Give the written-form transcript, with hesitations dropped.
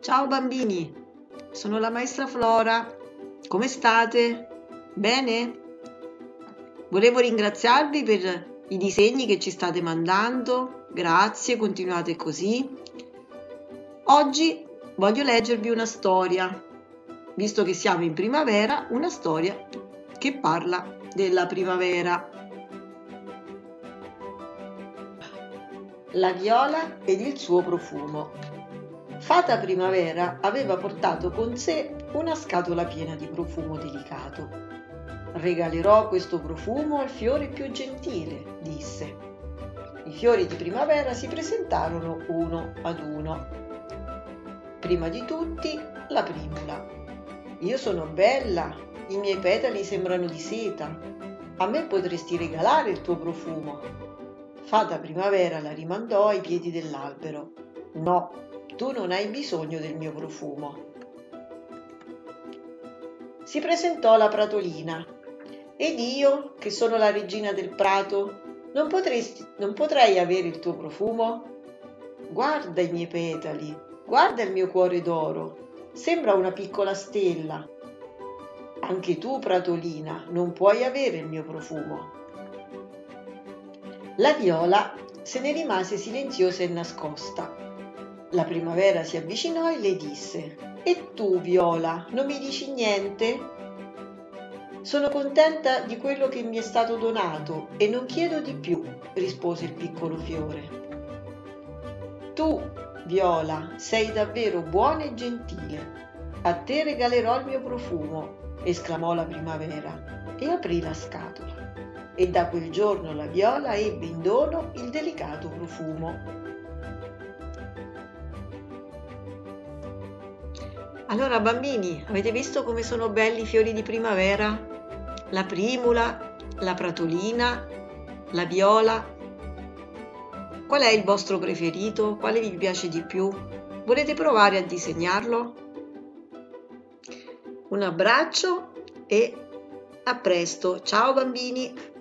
Ciao bambini, sono la maestra Flora. Come state? Bene? Volevo ringraziarvi per i disegni che ci state mandando. Grazie, continuate così. Oggi voglio leggervi una storia, visto che siamo in primavera, una storia che parla della primavera. La viola ed il suo profumo. Fata Primavera aveva portato con sé una scatola piena di profumo delicato. Regalerò questo profumo al fiore più gentile, disse. I fiori di primavera si presentarono uno ad uno. Prima di tutti la primula. Io sono bella, i miei petali sembrano di seta. A me potresti regalare il tuo profumo. Fata Primavera la rimandò ai piedi dell'albero. No, tu non hai bisogno del mio profumo. Si presentò la pratolina. Ed io, che sono la regina del prato, non potrei avere il tuo profumo? Guarda i miei petali, guarda il mio cuore d'oro, sembra una piccola stella. Anche tu, pratolina, non puoi avere il mio profumo. La viola se ne rimase silenziosa e nascosta. La primavera si avvicinò e le disse: E tu, viola, non mi dici niente? Sono contenta di quello che mi è stato donato e non chiedo di più, rispose il piccolo fiore. Tu, viola, sei davvero buona e gentile. A te regalerò il mio profumo, esclamò la primavera e aprì la scatola. E da quel giorno la viola ebbe in dono il delicato profumo. Allora bambini, avete visto come sono belli i fiori di primavera? La primula, la pratolina, la viola. Qual è il vostro preferito? Quale vi piace di più? Volete provare a disegnarlo? Un abbraccio e a presto. Ciao bambini!